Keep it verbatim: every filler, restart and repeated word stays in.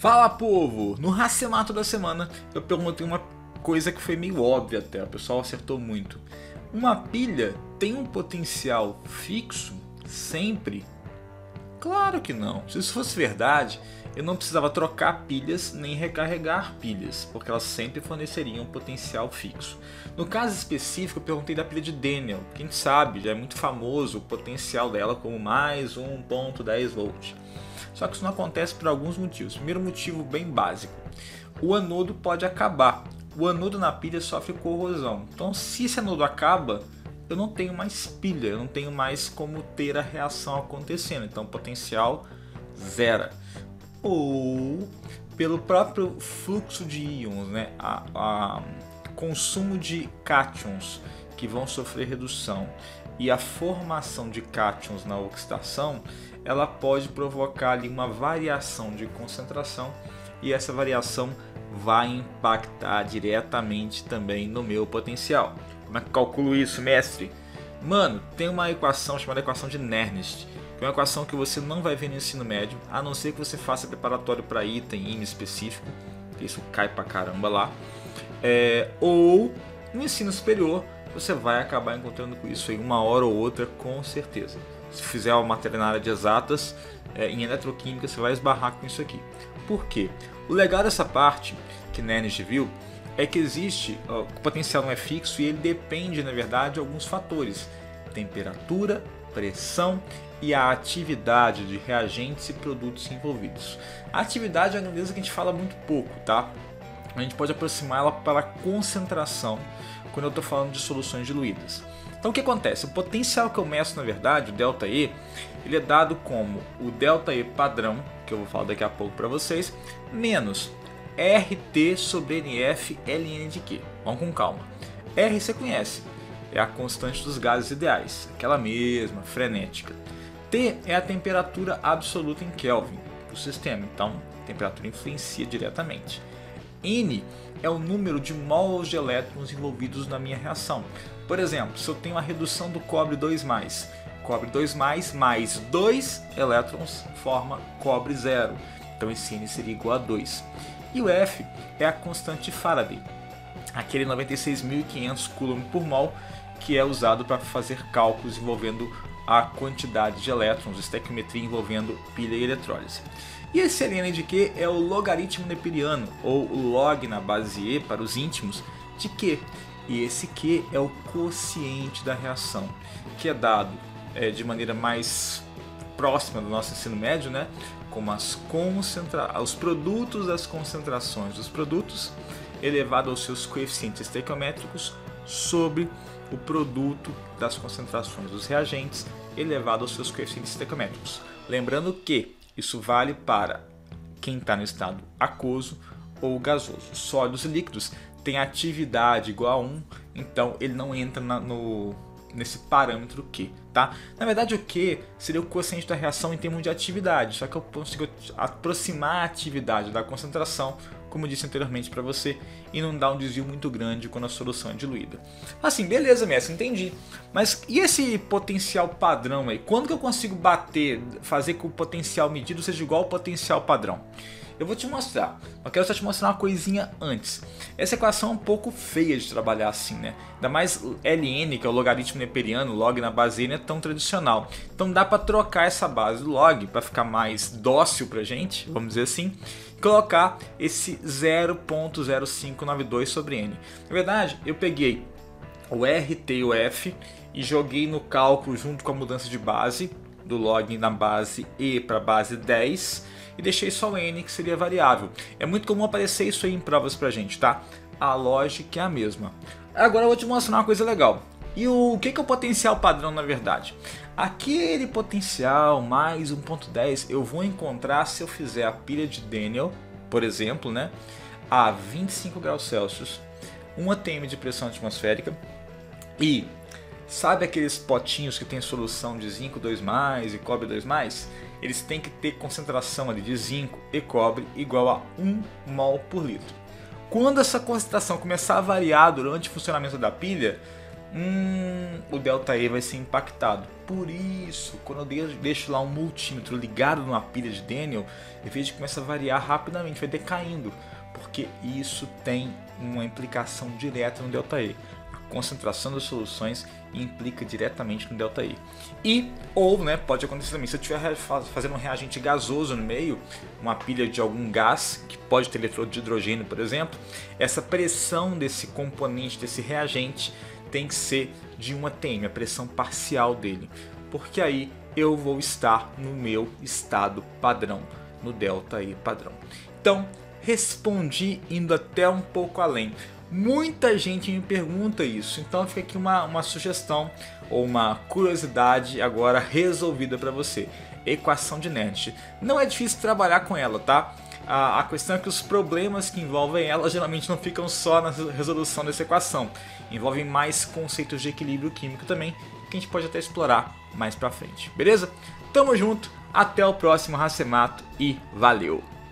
Fala, povo! No Racemato da semana eu perguntei uma coisa que foi meio óbvia até, o pessoal acertou muito. Uma pilha tem um potencial fixo sempre? Claro que não. Se isso fosse verdade, eu não precisava trocar pilhas nem recarregar pilhas, porque elas sempre forneceriam um potencial fixo. No caso específico, eu perguntei da pilha de Daniel. Quem sabe, já é muito famoso o potencial dela como mais um ponto dez volts. Só que isso não acontece por alguns motivos. Primeiro motivo bem básico. O anodo pode acabar. O anodo na pilha sofre corrosão. Então se esse anodo acaba, eu não tenho mais pilha, eu não tenho mais como ter a reação acontecendo. Então potencial zero. Ou pelo próprio fluxo de íons, né? a, a consumo de cátions que vão sofrer redução e a formação de cátions na oxidação, ela pode provocar ali uma variação de concentração e essa variação vai impactar diretamente também no meu potencial. Como é que eu calculo isso, mestre? Mano, tem uma equação chamada equação de Nernst, que é uma equação que você não vai ver no ensino médio, a não ser que você faça preparatório para item em específico, que isso cai pra caramba lá, é, ou no ensino superior você vai acabar encontrando com isso em uma hora ou outra, com certeza. Se fizer uma matéria na área de exatas, é, em eletroquímica, você vai esbarrar com isso aqui. Por quê? O legal dessa parte, que Nernst viu, é que existe, ó, o potencial não é fixo e ele depende, na verdade, de alguns fatores. Temperatura, pressão e a atividade de reagentes e produtos envolvidos. A atividade é uma grandeza que a gente fala muito pouco, tá? A gente pode aproximar ela para a concentração quando eu estou falando de soluções diluídas. Então o que acontece? O potencial que eu meço, na verdade, o ΔE, ele é dado como o ΔE padrão, que eu vou falar daqui a pouco para vocês, menos R T sobre N F ln de Q. Vamos com calma. R você conhece, é a constante dos gases ideais, aquela mesma, frenética. T é a temperatura absoluta em Kelvin do sistema, então a temperatura influencia diretamente. N é o número de mols de elétrons envolvidos na minha reação. Por exemplo, se eu tenho a redução do cobre dois mais, cobre dois mais mais dois elétrons forma cobre zero. Então esse N seria igual a dois. E o F é a constante de Faraday, aquele noventa e seis mil e quinhentos coulomb por mol que é usado para fazer cálculos envolvendo a quantidade de elétrons, estequiometria envolvendo pilha e eletrólise. E esse ln de Q é o logaritmo neperiano, ou o log na base E para os íntimos, de Q. E esse Q é o quociente da reação, que é dado é, de maneira mais próxima do nosso ensino médio, né? Como as concentra... os produtos das concentrações dos produtos elevado aos seus coeficientes estequiométricos sobre o produto das concentrações dos reagentes elevado aos seus coeficientes estequiométricos. Lembrando que isso vale para quem está no estado aquoso ou gasoso. Sólidos e líquidos têm atividade igual a um, então ele não entra na, no, nesse parâmetro Q. Tá? Na verdade o Q seria o quociente da reação em termos de atividade, só que eu consigo aproximar a atividade da concentração, como eu disse anteriormente para você, e não dar um desvio muito grande quando a solução é diluída. Assim, beleza, mestre, entendi. Mas e esse potencial padrão aí? Quando que eu consigo bater, fazer com que o potencial medido seja igual ao potencial padrão? Eu vou te mostrar, eu quero só te mostrar uma coisinha antes. Essa equação é um pouco feia de trabalhar assim, né? Ainda mais ln, que é o logaritmo neperiano, log na base N é tão tradicional. Então dá para trocar essa base do log para ficar mais dócil pra gente, vamos dizer assim, colocar esse zero ponto zero cinco nove dois sobre N. Na verdade, eu peguei o R, T e o F e joguei no cálculo junto com a mudança de base, do log na base E para a base dez, e deixei só o N, que seria variável. É muito comum aparecer isso aí em provas pra gente, tá? A lógica é a mesma. Agora eu vou te mostrar uma coisa legal. E o que é o potencial padrão, na verdade? Aquele potencial mais um ponto dez eu vou encontrar se eu fizer a pilha de Daniel, por exemplo, né, a vinte e cinco graus Celsius, um atm de pressão atmosférica e sabe aqueles potinhos que tem solução de zinco dois mais e cobre dois mais? Eles têm que ter concentração ali de zinco e cobre igual a um mol por litro. Quando essa concentração começar a variar durante o funcionamento da pilha, hum, o ΔE vai ser impactado. Por isso, quando eu deixo lá um multímetro ligado numa pilha de Daniell, eu vejo que começa a variar rapidamente, vai decaindo, porque isso tem uma implicação direta no ΔE. A concentração das soluções implica diretamente no ΔE. E, ou, né, pode acontecer também, se eu estiver fazendo um reagente gasoso no meio, uma pilha de algum gás, que pode ter eletrodo de hidrogênio, por exemplo, essa pressão desse componente, desse reagente, tem que ser de um A T M, a pressão parcial dele, porque aí eu vou estar no meu estado padrão, no ΔE padrão. Então, respondi indo até um pouco além. Muita gente me pergunta isso, então fica aqui uma, uma sugestão ou uma curiosidade agora resolvida para você. Equação de Nernst. Não é difícil trabalhar com ela, tá? A, a questão é que os problemas que envolvem ela geralmente não ficam só na resolução dessa equação. Envolvem mais conceitos de equilíbrio químico também, que a gente pode até explorar mais pra frente, beleza? Tamo junto, até o próximo Rasemato e valeu!